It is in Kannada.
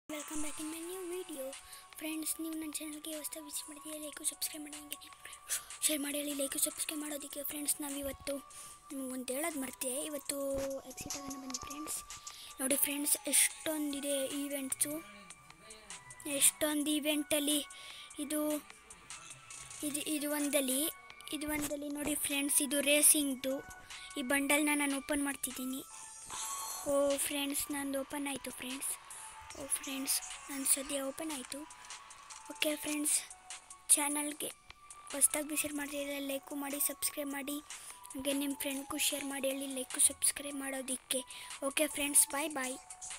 Welcome back in my new video friends. ನೀವು ನನ್ನ ಚಾನಲ್ಗೆ ಹೊಸದಾಗಿ ವಿಸಿಟ್ ಮಾಡಿದ್ದೀರಿ, ಲೈಕು ಸಬ್ಸ್ಕ್ರೈಬ್ ಮಾಡೋಂಗೆ ಶೇರ್ ಮಾಡಿ ಹೇಳಿ. ಲೈಕು ಸಬ್ಸ್ಕ್ರೈಬ್ ಮಾಡೋದಕ್ಕೆ ಫ್ರೆಂಡ್ಸ್, ನಾವಿವತ್ತು ಒಂದು ಹೇಳೋದು ಮರ್ತೆ, ಇವತ್ತು ಎಕ್ಸಿಟ್ ಆಗೋಣ ಬನ್ನಿ ಫ್ರೆಂಡ್ಸ್. ನೋಡಿ ಫ್ರೆಂಡ್ಸ್, ಎಷ್ಟೊಂದಿದೆ ಈವೆಂಟ್ಸು, ಎಷ್ಟೊಂದು ಈವೆಂಟಲ್ಲಿ ಇದು ಒಂದಲ್ಲಿ ನೋಡಿ ಫ್ರೆಂಡ್ಸ್, ಇದು ರೇಸಿಂಗ್ದು. ಈ ಬಂಡಲ್ನ ನಾನು ಓಪನ್ ಮಾಡ್ತಿದ್ದೀನಿ. ಓ ಫ್ರೆಂಡ್ಸ್, ನಂದು ಓಪನ್ ಆಯಿತು ಫ್ರೆಂಡ್ಸ್. ನನ್ನ ಸದ್ಯ ಓಪನ್ ಆಯಿತು. ಓಕೆ ಫ್ರೆಂಡ್ಸ್, ಚಾನಲ್ಗೆ ಹೊಸ್ದಾಗಿ ವಿಸಿಟ್ ಮಾಡ್ತಿದ್ರೆ ಲೈಕು ಮಾಡಿ, ಸಬ್ಸ್ಕ್ರೈಬ್ ಮಾಡಿ, ಹಾಗೆ ನಿಮ್ಮ ಫ್ರೆಂಡ್ಗೂ ಶೇರ್ ಮಾಡಿ ಹೇಳಿ ಲೈಕು ಸಬ್ಸ್ಕ್ರೈಬ್ ಮಾಡೋದಕ್ಕೆ. ಓಕೆ ಫ್ರೆಂಡ್ಸ್, ಬಾಯ್ ಬಾಯ್.